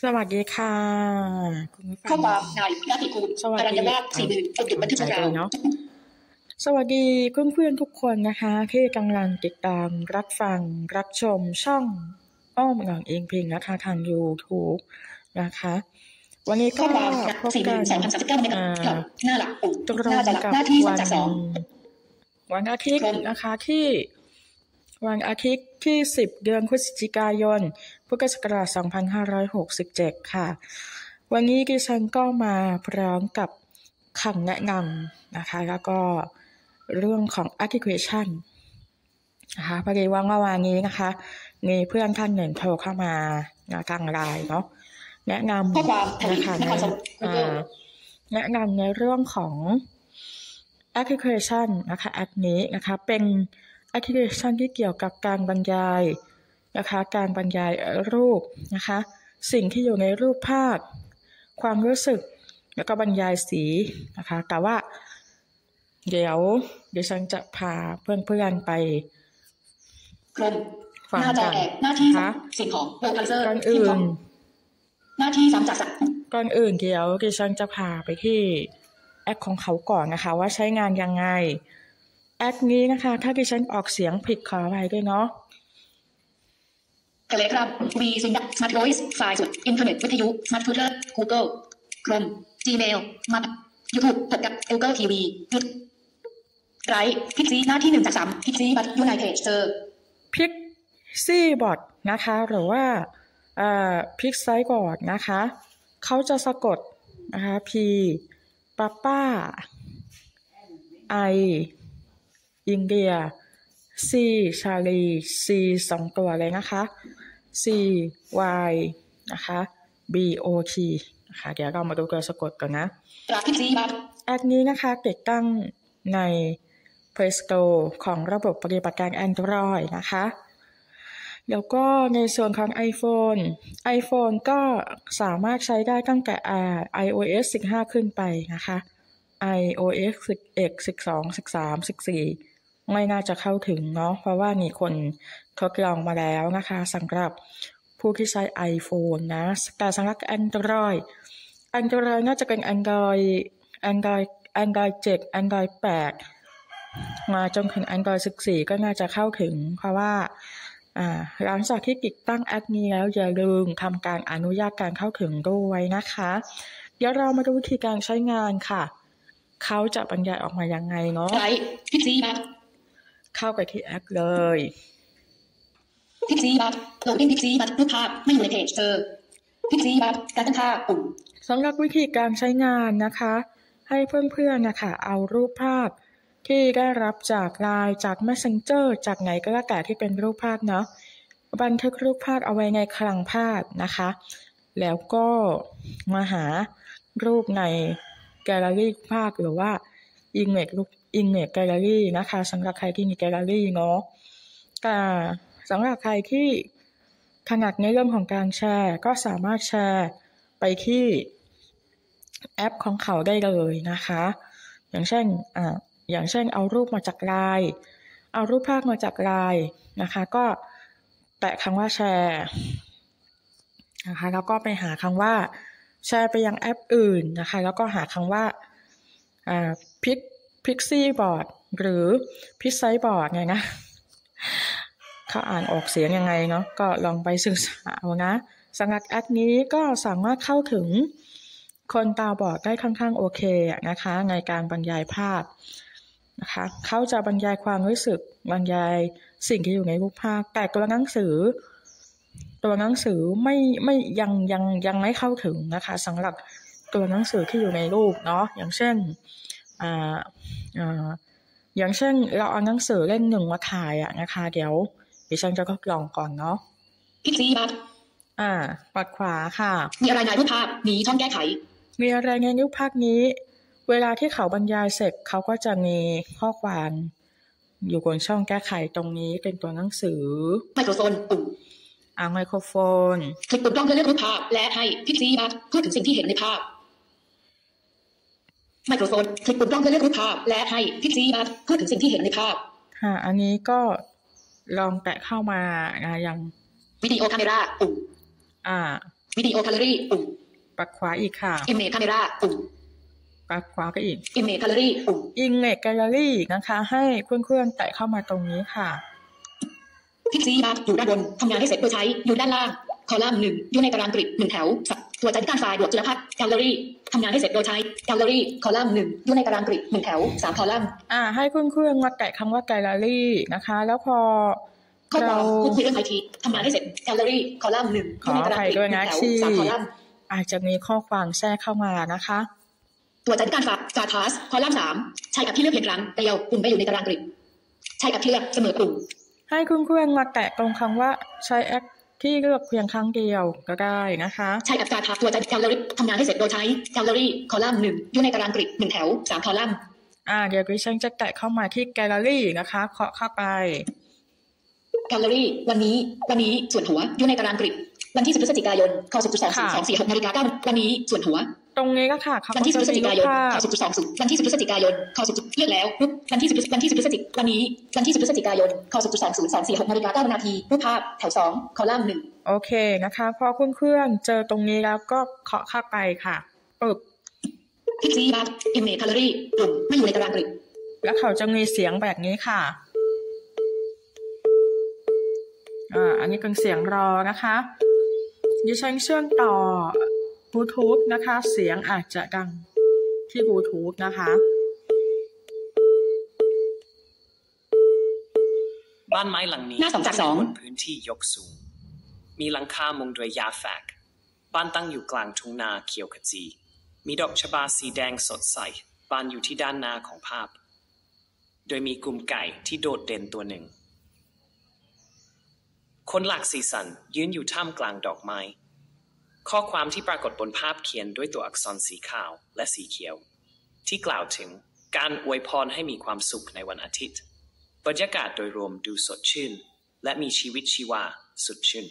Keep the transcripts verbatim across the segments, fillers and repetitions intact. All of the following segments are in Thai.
สวัสดีค่ะคุณผู้ฟัข้องความนายนาติกูลสวัอรัญสดีญนาถสี่หมื่นจนถึงบันทึกชั่วคราวเนาะสวัสดีเพื่อนๆทุกคนนะคะที่กำลังติดตามรับฟังรับชมช่องอ้อมหนังเองเพลงนะคะทาง YouTube นะคะ วันนี้ก็พบกันหน้าหลักปุ่มตรหน้าง จะหลักกับหน้าที่สอวังนจากสองวันอาทิตย์นะคะที่วันอาทิตย์ที่สิบเดือนพฤศจิกายนพุทธศักราชสองพันห้าร้อยหกสิบเจ็ดค่ะวันนี้ดิฉันก็มาพร้อมกับคำแนะนำนะคะแล้วก็เรื่องของ application นะคะพอดีว่าเมื่อวานนี้นะคะมีเพื่อนท่านหนึ่งโทรเข้ามาทางไลน์เนาะแนะนำนะคะในแนะนำในเรื่องของแอปพลิเคชันนะคะแอปนี้นะคะเป็นแอปพลิเคชันที่เกี่ยวกับการบรรยายนะคะการบรรยายรูปนะคะสิ่งที่อยู่ในรูปภาพความรู้สึกแล้วก็บรรยายสีนะคะแต่ว่าเดี๋ยวเดี๋ยวฉันจะพาเพื่อนๆไปฟังกันหน้าที่สิ่งของโปรไฟเซอร์ก่อนอื่นหน้าที่สามจากสามก่อนอื่นเดี๋ยวดิฉันจะพาไปที่แอปของเขาก่อนนะคะว่าใช้งานยังไงแอปนี้นะคะถ้าดิฉันออกเสียงผิดขออภัยด้วยเนาะ Telegram V Sync Smart Voice ไฟล์สุดอินเทอร์เน็ตวิทยุ Smart Twitter Google Chrome Gmail มา YouTube พบกับ Google ที วี จุดไรพิกซี่หน้าที่หนึ่งจากสามพิกซี่บัตรยูไนเต็ดเจอพิกซี่บอทนะคะหรือว่าเอ่อพิกไซบอทนะคะเขาจะสะกดนะคะ P ป้าป้า I อินเดีย C ชาลี C สองตัวเลยนะคะ C Y นะคะ B O T นะคะเดี๋ยวเรามาดูตัวสะกดก่อนนะแอปนี้นะคะติดตั้งใน Play Store ของระบบปฏิบัติการ Android นะคะแล้วก็ในส่วนของ iPhone iPhone ก็สามารถใช้ได้ตั้งแต่ iOS สิบห้าขึ้นไปนะคะ iOS สิบเอ็ด สิบสอง สิบสาม สิบสี่ไม่น่าจะเข้าถึงเนาะเพราะว่ามีคนทดลองมาแล้วนะคะสำหรับผู้ที่ใช้ iPhone นะแต่สำหรับ Android Android น่าจะเป็น Android Android Android เจ็ด Android แปดมาจนถึง Android สิบสี่ก็น่าจะเข้าถึงเพราะว่าอ่าหลังจากที่ติดตั้งแอปนี้แล้วอย่าลืมทำการอนุญาตการเข้าถึงด้วยนะคะเดี๋ยวเรามาดูวิธีการใช้งานค่ะเขาจะบรรยายออกมายังไงเนาะเข้าไปที่แอปเลยพิกซี่บัตโหลดดิ้งพิกซี่บัตรูปภาพไม่อยู่ในเพจเจอพิกซี่บัตการตั้งค่าปุ่มสำหรับวิธีการใช้งานนะคะให้เพื่อนๆนะคะเอารูปภาพที่ได้รับจากไลน์จาก Messenger จากไหนก็แล้วแต่ที่เป็นรูปภาพเนาะบันทึกรูปภาพเอาไว้ในคลังภาพนะคะแล้วก็มาหารูปในแกลเลอรี่ภาพหรือว่า Image รูป Image Gallery นะคะสำหรับใครที่มีแกลเลอรี่เนาะแต่สำหรับใครที่ถนัดในเรื่องของการแชร์ก็สามารถแชร์ไปที่แอปของเขาได้เลยนะคะอย่างเช่นอ่าอย่างเช่นเอารูปมาจากไลน์เอารูปภาพมาจากไลน์นะคะก็แตะคำว่าแชร์นะคะแล้วก็ไปหาคำว่าแชร์ไปยังแอปอื่นนะคะแล้วก็หาคำว่าอ่าพิกพิกซี่บอร์ดหรือพิกไซบอร์ดไงนะเขาอ่านออกเสียงยังไงเนาะก็ลองไปศึกษาเอานะสำหรับแอปนี้ก็สามารถเข้าถึงคนตาบอดได้ค่อนข้างโอเคนะคะในการบรรยายภาพนะคะเขาจะบรรยายความรู้สึกบรรยายสิ่งที่อยู่ในรูปภาพแต่ตัวหนังสือตัวหนังสือไม่ไม่ยังยังยังไม่เข้าถึงนะคะสำหรับตัวหนังสือที่อยู่ในรูปเนาะอย่างเช่นอ่าอ่าอย่างเช่นเราเอาหนังสือเล่มหนึ่งมาถ่ายอะนะคะเดี๋ยวดิฉันจะทดลองก่อนเนาะพิกซี่บัตอ่าปัดขวาค่ะมีอะไรในรูปภาพมีช่องแก้ไขมีอะไรในรูปภาพนี้เวลาที่เขาบรรยายเสร็จเขาก็จะมีข้อความอยู่บนช่องแก้ไขตรงนี้เป็นตัวหนังสือไมโครโฟนปุ่มอ่าไมโครโฟนคลิกปุ่มกล้องเพื่อเลือกรูปภาพและให้พิกซี่บัตพูดถึงสิ่งที่เห็นในภาพไมโครโฟนคลิกปุ่มกล้องเพื่อเลือกรูปภาพและให้พิกซี่บัตพูดถึงสิ่งที่เห็นในภาพค่ะอันนี้ก็ลองแตะเข้ามานะยังวิดีโอคาเมราปุ่มอ่าวิดีโอแกลเลอรี่ปุ่มปัดขวาอีกค่ะ Image Camera ปุ่มปัดขวาก็อีก Image Gallery ปุ่ม Image Gallery นะคะให้เพื่อนๆแตะเข้ามาตรงนี้ค่ะพิกซี่บาร์อยู่ด้านบนทำงานให้เสร็จโดยใช้อยู่ด้านล่างคอลัมน์หนึ่งอยู่ในตารางกริดหนึ่งแถวตัวจัดการไฟล์บวกจุลภาค Gallery ทำงานให้เสร็จโดยใช้ Gallery คอลัมน์หนึ่งอยู่ในตารางกริดหนึ่งแถวสามคอลัมน์อ่าให้เพื่อนๆมาแตะคำว่า Gallery นะคะแล้วพอเราพูดคุยเรื่องไอทีทำงานให้เสร็จ Gallery คอลัมน์หนึ่งอยู่ในตารางกริดหนึ่งแถวสามคอลัมน์อาจจะมีข้อความแทรกเข้ามานะคะตัวจัดการไฟล์ File Task คอลัมน์สามใช้แอปที่เลือกเพียงครั้งเดียวปุ่มไปอยู่ในตารางกริดใช้แอปที่เลือกเสมอปุ่มให้เพื่อนๆมาแตะตรงคำว่าใช้แอปที่เลือกเพียงครั้งเดียวก็ได้นะคะใช้แอปการทับตัวจัด Gallery ทำงานให้เสร็จโดยใช้ Gallery คอลัมน์หนึ่งอยู่ในตารางกริดหนึ่งแถวสามคอลัมน์อ่าเดี๋ยวดิฉันจะแตะเข้ามาที่ Gallery นะคะเคาะเข้าไป Gallery วันนี้วันนี้ส่วนหัวอยู่ในตารางกริดวันที่สิบพฤศจิกายนคศูนย์จุดสองศูนย์สองสี่หกนาฬิกาเก้าวันนี้ส่วนหัวตรงนี้ก็ค่ะวันที่สิบพฤศจิกายนคศูนย์จุดสองศูนย์วันที่สิบพฤศจิกายนคศูนย์เลือกแล้ววันที่สิบวันที่สิบพฤศจิกายนวันนี้วันที่สิบพฤศจิกายนคศูนย์จุดสองศูนย์สองสี่หกนาฬิกาเก้านาทีรูปภาพแถวสองคอลัมน์หนึ่งโอเคนะคะพอเพื่อนๆเจอตรงนี้แล้วก็เคาะเข้าไปค่ะปึ๊บพิกซี่บาร์ Image Gallery ปุ่มไม่อยู่ในตารางกริดแล้วเขาจะมีเสียงแบบนี้ค่ะอ่าอันนี้เป็นเสียงรอนะคะดิฉันเชื่อมต่อบลูทูธนะคะเสียงอาจจะดังที่บลูทูธนะคะบ้านไม้หลังนี้หน้าสองจากสองพื้นที่ยกสูงมีหลังคามุงด้วยหญ้าแฝกบ้านตั้งอยู่กลางทุ่งนาเขียวขจีมีดอกชบาสีแดงสดใสบานอยู่ที่ด้านหน้าของภาพโดยมีกลุ่มไก่ที่โดดเด่นตัวหนึ่งคนหลากสีสันยืนอยู่ท่ามกลางดอกไม้ข้อความที่ปรากฏบนภาพเขียนด้วยตัวอักษรสีขาวและสีเขียวที่กล่าวถึงการอวยพรให้มีความสุขในวันอาทิตย์บรรยากาศโดยรวมดูสดชื่นและมีชีวิตชีวาสดชื่น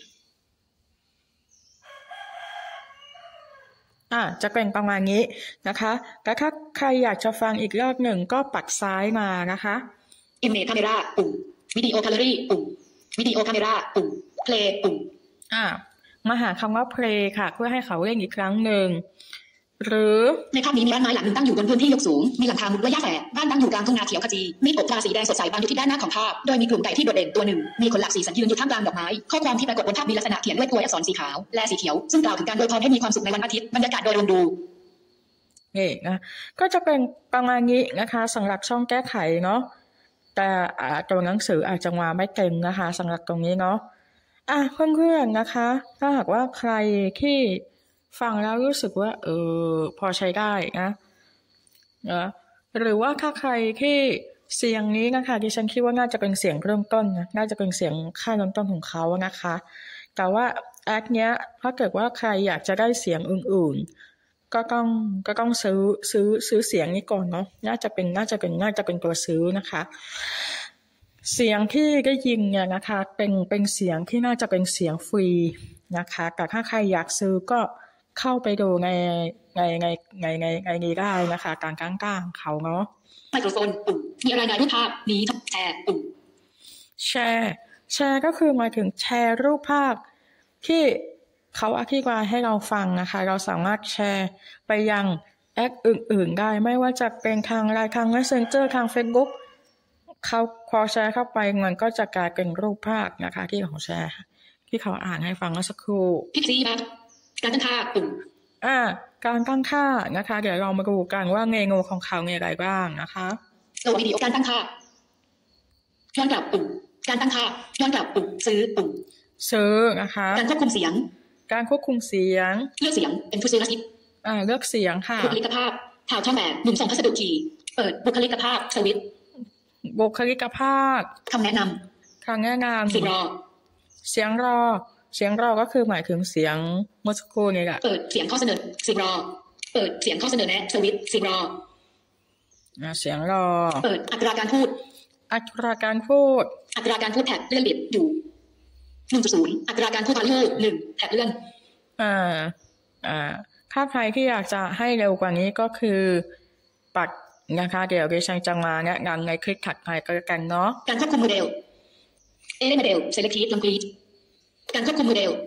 อ่าจะเป็นประมาณนี้นะคะแต่ถ้าใครอยากจะฟังอีกรอบหนึ่งก็ปัดซ้ายมานะคะ Image Camera ปุ่มวิดีโอ Gallery ปุ่มวิดีโอ Camera ปุ่ม Play ปุ่มอ่ามาหาคำว่า play ค่ะเพื่อให้เขาเล่นอีกครั้งหนึ่งหรือในภาพนี้มีบ้านไม้หลังหนึ่งตั้งอยู่บนพื้นที่ยกสูงมีหลังคามุงด้วยหญ้าแฝกบ้านตั้งอยู่กลางทุ่งนาเขียวขจีมีกบปลาสีแดงสดใสบานอยู่ที่ด้านหน้าของภาพโดยมีกลุ่มไก่ที่โดดเด่นตัวหนึ่งมีขนหลากสีสันยืนอยู่ท่ามกลางดอกไม้ข้อความที่ปรากฏบนภาพมีลักษณะเขียนด้วยตัวอักษรสีขาวและสีเขียวซึ่งกล่าวถึงการอวยพรให้มีความสุขในวันอาทิตย์บรรยากาศโดยรวมดูนี่นะก็จะเป็นประมาณนี้นะคะสำหรับช่องแก้ไขเนาะแต่ตัวหนังสืออาจจะมาไม่เต็มนะคะสำหรับตรงนี้เนาะอ่ะเพื่อนๆนะคะถ้าหากว่าใครที่ฟังแล้วรู้สึกว่าเออพอใช้ได้นะนะหรือว่าถ้าใครที่เสียงนี้นะคะดิฉันคิดว่าน่าจะเป็นเสียงเริ่มต้นนะน่าจะเป็นเสียงค่าเริ่มต้นของเขานะคะแต่ว่าแอปเนี้ยถ้าเกิดว่าใครอยากจะได้เสียงอื่นๆก็ต้องก็ต้องซื้อซื้อซื้อเสียงนี้ก่อนเนาะน่าจะเป็นน่าจะเป็นน่าจะเป็นตัวซื้อนะคะเสียงที่ได้ยินเนี่ยนะคะเป็นเป็นเสียงที่น่าจะเป็นเสียงฟรีนะคะแต่ถ้าใครอยากซื้อก็เข้าไปดูในในในในในในนี้ได้นะคะกลางกลางกลางเขาเนาะไมโครโฟนปุ่มมีรายงานรูปภาพนี้แชร์ปุ่มแชร์แชร์ก็คือหมายถึงแชร์รูปภาพที่เขาอธิบายให้เราฟังนะคะเราสามารถแชร์ไปยังแอปอื่นๆได้ไม่ว่าจะเป็นทางไลน์ทาง Messenger ทาง Facebookเขาพอแชร์เข้าไปมันก็จะกลายเป็นรูปภาพนะคะที่เขาแชร์ที่เขาอ่านให้ฟังเมื่อสักครู่พิกซี่บาร์การตั้งค่าปุ่มอ่าการตั้งค่านะคะเดี๋ยวเรามาดูกันว่าเมนูของเขามีอะไรบ้างนะคะโหลดวิดีโอการตั้งค่าย้อนกลับปุ่มการตั้งค่าย้อนกลับปุ่มซื้อปุ่มซื้อนะคะการควบคุมเสียงการควบคุมเสียงเลือกเสียงเป็นผู้ซื้ออาทิตย์อ่าเลือกเสียงค่ะบุคลิกภาพข่าวช่องแบบหนุ่มส่งพัสดุขี่เปิดบุคลิกภาพสวิตช์บุคลิกภาพคำแนะนำคำแนะนำเสียงรอเสียงรอเสียงรอก็คือหมายถึงเสียงเมื่อสักครู่นี่แหละเปิดเสียงข้อเสนอเสียงรอเปิดเสียงข้อเสนอแนะสวิตช์เสียงรออ่าเสียงรอเปิดอัตราการพูดอัตราการพูดอัตราการพูดแท็บเลื่อนบิดอยู่ หนึ่งจุดศูนย์ อัตราการพูดพันเลื่อนหนึ่งแท็บเลื่อนอ่าอ่าถ้าใครที่อยากจะให้เร็วกว่านี้ก็คือปัดนะคะเดี๋ยวดิฉันจะมาแนะนำในคลิปถัดไปก็แล้วกันเนาะการควบคุมโมเดลเอเลนโมเดล selective language การควบคุมโมเดล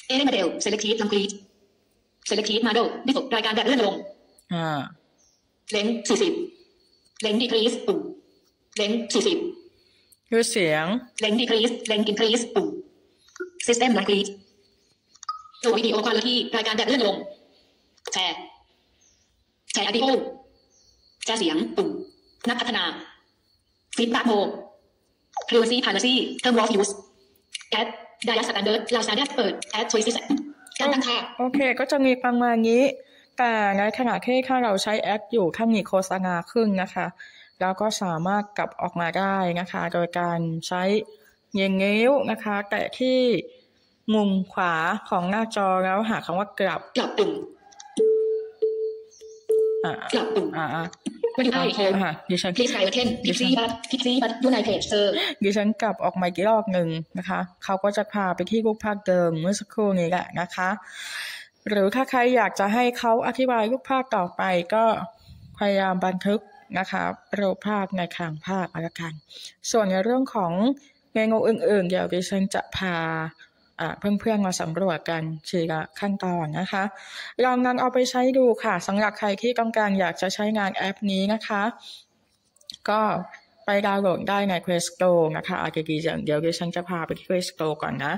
เอเลนมาเดล selected complete selected model ดิฟรายการแบบเลื่อนลงอ่าเลนส์สี่สิบเลนส์ decrease ปุ่มเลนส์สี่สิบคือเสียงเลนส์ decrease เลนส์ increase ปุ่ม system complete ตัววิดีโอคุณภาพรายการแบบเลื่อนลงแชร์แชร์อดิโอแชร์เสียงปุ่มนักพัฒนา feedback mode privacy policy term of use add dial standard เราสามารถเปิด add choices การตั้งค่าโอเคก็จะมีประมาณนี้แต่ในขณะที่ถ้าเราใช้แอปอยู่ถ้ามีโฆษณาขึ้นนะคะเราก็สามารถกลับออกมาได้นะคะโดยการใช้เย็นนิ้วนะคะแตะที่มุมขวาของหน้าจอแล้วหาคำว่ากลับกลับปุ่มอ่ากลับปุ่มอ่ามาอยู่ใต้โฮมดิฉัน Please try again Pixie Bud Pixie Bud อยู่ในเพจเจอดิฉันกลับออกมาอีกรอบหนึ่งนะคะเขาก็จะพาไปที่รูปภาพเดิมเมื่อสักครู่นี้แหละนะคะหรือถ้าใครอยากจะให้เขาอธิบายรูปภาพต่อไปก็พยายามบันทึกนะคะรูปภาพในคลังภาพเอาละกันส่วนในเรื่องของเมนูอื่นๆเดี๋ยวดิฉันจะพาเพื่อนๆมาสำรวจกันทีละขั้นตอนนะคะลองนำเอาไปใช้ดูค่ะสำหรับใครที่ต้องการอยากจะใช้งานแอปนี้นะคะก็ไปดาวน์โหลดได้ใน Play Store นะคะอาจจะดีจังเดี๋ยวดิฉันจะพาไปที่ Play Store ก่อนนะ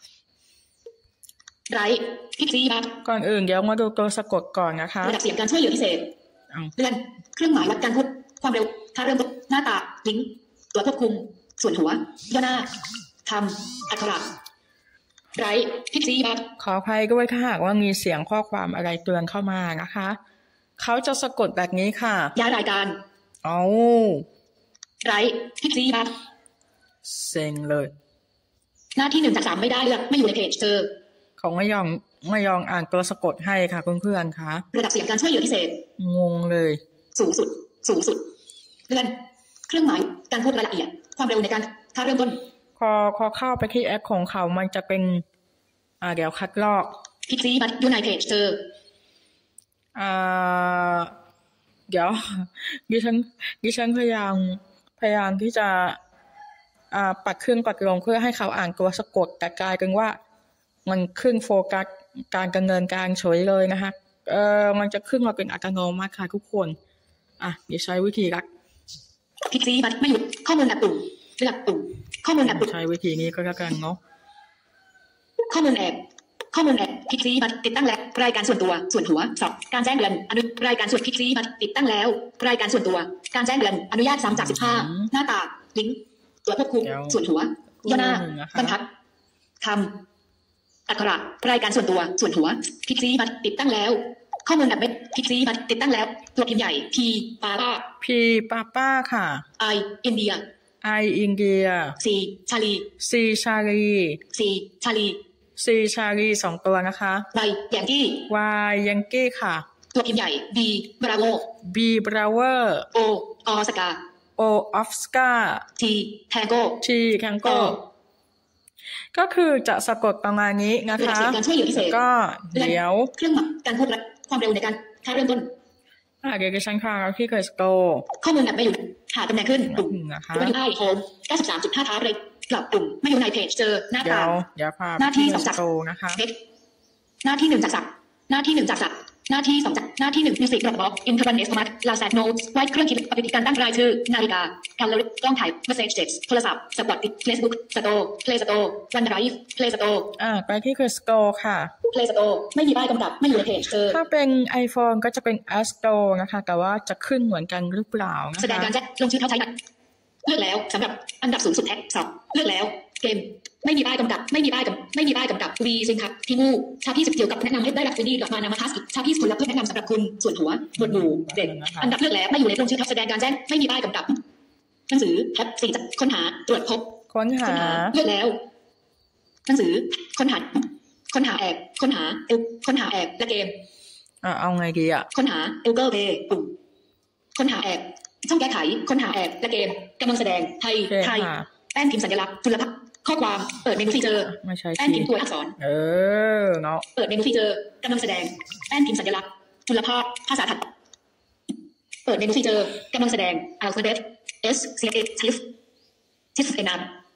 ไรพิกซี่บัคก่อนอื่นเดี๋ยวมาดูตัวสะกดก่อนนะคะระดับเสียงการช่วยเหลือพิเศษเลื่อนเครื่องหมายวัดการพูดความเร็วค่าเริ่มต้นหน้าตาลิงก์ตัวควบคุมส่วนหัวย่อหน้าคำอักขระไรพิกซี่บัคขออภัยด้วยถ้าหากว่ามีเสียงข้อความอะไรเตือนเข้ามานะคะเขาจะสะกดแบบนี้ค่ะย้ายรายการเอาไรพิกซี่บัคเซ็งเลยหน้าที่หนึ่งจากสามไม่ได้เลือกไม่อยู่ในเพจเจอเขาไม่ยอมไม่ยอมอ่านตัวสะกดให้ค่ะเพื่อนๆค่ะระดับเสียงการช่วยเหลือพิเศษงงเลยสูงสุดสูงสุดเลื่อนเครื่องหมายการพูดรายละเอียดความเร็วในการค่าเริ่มต้นพอพอเข้าไปที่แอปของเขามันจะเป็นอ่าเดี๋ยวคัดลอกพิกซี่บัตอยู่ในเพจเจออ่าเดี๋ยวดิฉันดิฉันพยายามพยายามที่จะอ่าปัดขึ้นปัดลงเพื่อให้เขาอ่านตัวสะกดแต่กลายเป็นว่ามันขึ้นโฟกัสการดำเนินการเฉยเลยนะคะเออมันจะขึ้นมาเป็นอัตโนมัติค่ะทุกคนอ่ะเดี๋ยวใช้วิธีรักพิกซี่บัตไม่หยุดข้อมูลแบบปุ่มเลือกปุ่มข้อมูลแบบปุ่มใช้วิธีนี้ก็แล้วกันเนาะข้อมูลแอบข้อมูลแอบพิกซี่บัตติดตั้งแล้วรายการส่วนตัวส่วนหัวสอบการแจ้งเตือนอนุรายการส่วนพิกซี่บัตติดตั้งแล้วรายการส่วนตัวการแจ้งเตือนอนุญาตสามจากสิบห้าหน้าตาลิงก์ตัวควบคุมส่วนหัวย่อหน้าบรรทัดคำอักขระรายการส่วนตัวส่วนหัวพิกซี่บัตติดตั้งแล้วข้อมูลแบบเม็ดพิกซี่บัตติดตั้งแล้วตัวพิมพ์ใหญ่ P ปาป้า P ปาป้าค่ะ I อินเดีย I อินเดีย C ชาลี C ชาลี C ชาลี C ชาลีสองตัวนะคะ Y ยังกี้ Y ยังกี้ค่ะตัวพิมพ์ใหญ่ B บราโว B บราเวอร์ O ออสกา O ออฟสกา T แทงโก้ T แทงโก้ก็คือจะสะกดประมาณนี้นะคะก็เดี๋ยวเครื่องหมายการพูดความเร็วในการค่าเริ่มต้นอ่าเดี๋ยวดิฉันค่ะที่เคยสโตข้อมูลแบบไม่อยู่หาตำแหน่งขึ้นปุ่มนะคะตัวนี้ไอโฮม เก้าสิบสามจุดห้า ทาร์เลยกลับปุ่มไม่อยู่ในเพจเจอหน้าตาเดี๋ยวพาหน้าที่สองจากนะคะหน้าที่หนึ่งจากสับหน้าที่หนึ่งจากสับหน้าที่สองจากหน้าที่หนึ่งมิวสิกดรอปบ็อกอินเทอร์เน็ตสมาร์ทลาซาโน้ตไวท์เครื่องคิดปฏิทินการตั้งรายชื่อนาฬิกาแคลอรี่กล้องถ่ายเมสเซจเท็กซ์โทรศัพท์สปอตติเฟซบุ๊กสโตร์เพลย์สโตร์วันไดรฟ์เพลย์สโตร์อ่าไปที่คือสโตร์ค่ะเพลย์สโตร์ไม่มีป้ายกำกับไม่อยู่ในเพจเจอถ้าเป็น iPhone ก็จะเป็น App Store นะคะแต่ว่าจะขึ้นเหมือนกันหรือเปล่านะคะแสดงการแจ้งลงชื่อเข้าใช้เลือกแล้วสำหรับอันดับสูงสุดแท็กสอบเลือกแล้วเกมไม่มีป้ายกำกับไม่มีป้ายกับไม่มีป้ายกำกับวีซิงครับที่งูชาพี่สิบเกี่ยวกับแนะนำให้ได้รับซีดีกลับมานามาทัสชาพี่ผลลัพธ์เพื่อแนะนำสำหรับคุณส่วนหัวหมวดหมู่เด็กอันดับเลือกแล้วไม่อยู่ในลงชื่อทับแสดงการแจ้งไม่มีป้ายกำกับหนังสือแท็บสี่จับค้นหาตรวจพบค้นหาเลือกแล้วหนังสือค้นหาค้นหาแอบค้นหาเอลค้นหาแอบและเกมอ่าเอาไงดีอ่ะค้นหาเอลเกอร์เพย์ปุ่มค้นหาแอบช่องแก้ไขค้นหาแอบและเกมกำลังแสดงไทยไทยแป้นพิมพ์สัญลักษณ์จุลภาคข้อความเปิดเมนูฟีเจอร์แป้นพิมพ์ตัวอักษรเออเนาะเปิดเมนูฟีเจอร์กำลังแสดงแป้นพิมพ์สัญลักษณ์จุลภาคภาษาถัดเปิดเมนูฟีเจอร์กำลังแสดงอัลฟาเบต S C A ชิฟชิฟเอนาม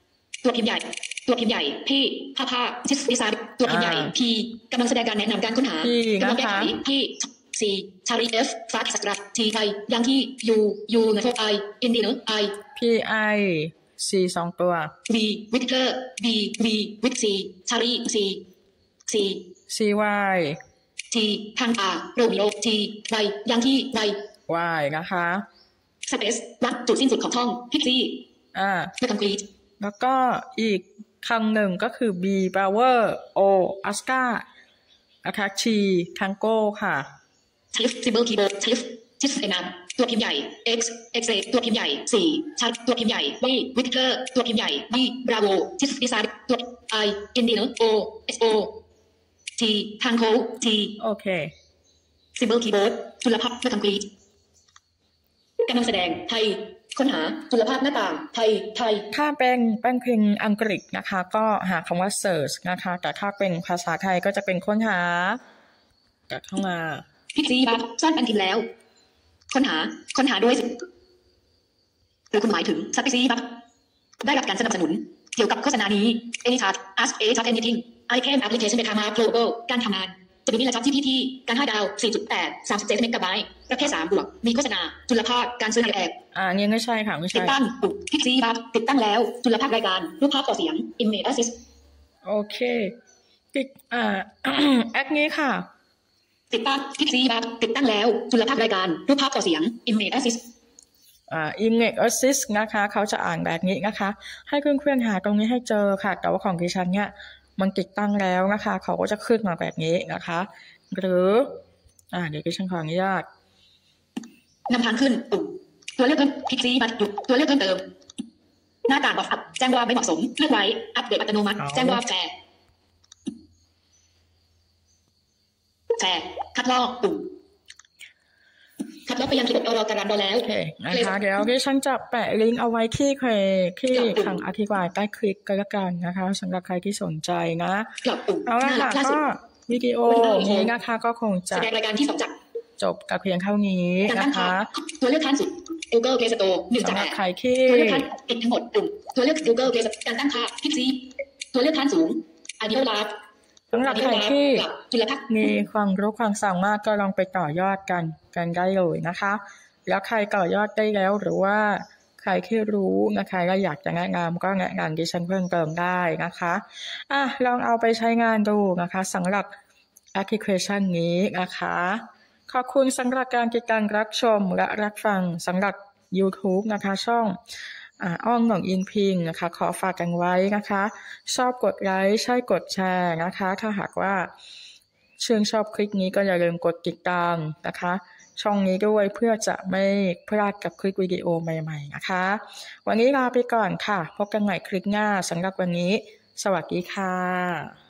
ตัวพิมพ์ใหญ่ตัวพิมพ์ใหญ่พี่ผ้าผ้าชิสดีไซน์ตัวพิมพ์ใหญ่พีกำลังแสดงการแนะนำการค้นหากำลังแก้ไขพี่ซีชาลีเอฟฟาสสัตร์ทีไทยยังที่ยูยูเนฟไออินดีเนอไอพีไอซีสองตัววีวิกเตอร์บีวีวิกซีชาลีซีซีซีวายทีทางอาโรมิโอทีไวยังที่ไววายนะคะสเปซวัดจุดสิ้นสุดของช่องพิกซี่อ่าไม่คอมพลีทแล้วก็อีกคำหนึ่งก็คือ B Power O Aska นะคะ T Tango ค่ะ Shift Symbol Keyboard Shift Shift ในนามตัวพิมพ์ใหญ่ X X ตัวพิมพ์ใหญ่สี่ชัดตัวพิมพ์ใหญ่ V Victor ตัวพิมพ์ใหญ่ B Bravo Shift Design ตัว I Indian O S O T Tango T โอเค Symbol Keyboard จุลภาคไม่คอมพลีทกำลังแสดงไทยค้นหาจุลภาคหน้าต่างไทยไทยถ้าเป็นเป็นเพลงอังกฤษนะคะก็หาคำว่า search นะคะแต่ถ้าเป็นภาษาไทยก็จะเป็นค้นหากัดเข้ามาพิกซี่บัฟซ่อนอันทิมแล้วค้นหาค้นหาด้วยหรือคุณหมายถึงซับพิกซี่บัฟได้รับการสนับสนุนเกี่ยวกับโฆษณานี้ Anychat Ask a Chat Anything Icon Application Data Map Global การทำงานจะมีนิลชัดที่พี่ที่การห้าดาว สี่จุดแปด สามสิบเจ็ด เมกะไบต์ประเภทสามบวกมีโฆษณาจุลภาคการซื้อแอดอ่านี่ไม่ใช่ค่ะไม่ใช่ติดตั้งปุ่มพิกซี่บัฟติดตั้งแล้วจุลภาครายการรูปภาพต่อเสียง Image Assist โอเคติดอ่า แอดนี้ค่ะติดตั้งพิกซี่บัฟติดตั้งแล้วจุลภาครายการรูปภาพต่อเสียง Image Assist อ่า Image Assist นะคะเขาจะอ่านแบบนี้นะคะให้เพื่อนๆหาตรงนี้ให้เจอค่ะแต่ว่าของดิฉันเนี่ยมันติดตั้งแล้วนะคะเขาก็จะขึ้นมาแบบนี้นะคะหรืออ่าเดี๋ยวดิฉันขออนุญาตนำทางขึ้นปุ่มตัวเลือกเพิ่มคลิกซีบัตรตัวเลือกเพิ่มเติมหน้าต่างบอกอัพแจ้งว่าไม่เหมาะสมเลือกไว้อัปเดตอัตโนมัติแจ้งว่าแชร์แชร์คัดลอกปุ่มคัดลอกไปยังระบบอรการันดอแล้วโอเคนะคะเดี๋ยวดิฉันจะแปะลิงก์เอาไว้ที่ใครที่คำอธิบายใต้คลิปก็แล้วกันนะคะสำหรับใครที่สนใจนะเอาละค่ะก็วิดีโอนี้นะคะก็คงจะแสดงรายการที่สองจับจบกับเพียงเท่านี้นะคะตัวเลือกขั้นสุด Google Play Store หนึ่งจากแปดใครที่ตัวเลือกขั้นปิดทั้งหมดปุ่มตัวเลือก Google Play Store การตั้งค่าพิกซี่ตัวเลือกขั้นสูง Audio Lab สำหรับใครที่มีความรู้ความสามารถก็ลองไปต่อยอดกันกันได้เลยนะคะแล้วใครต่อยอดได้แล้วหรือว่าใครที่รู้นะคะและอยากจะแนะนำก็แนะนำดิฉันเพิ่มเติมได้นะคะอ่ะลองเอาไปใช้งานดูนะคะสำหรับแอปพลิเคชันนี้นะคะขอบคุณสำหรับการติดตามรับชมและรับฟังสำหรับ YouTube นะคะช่องอ่าอ้อมหนองอินพิงนะคะขอฝากกันไว้นะคะชอบกดไลค์ใช่กดแชร์นะคะถ้าหากว่าชื่นชอบคลิปนี้ก็อย่าลืมกดติดตามนะคะช่องนี้ด้วยเพื่อจะไม่พลาดกับคลิปวิดีโอใหม่ๆนะคะวันนี้ลาไปก่อนค่ะพบกันใหม่คลิปหน้าสำหรับวันนี้สวัสดีค่ะ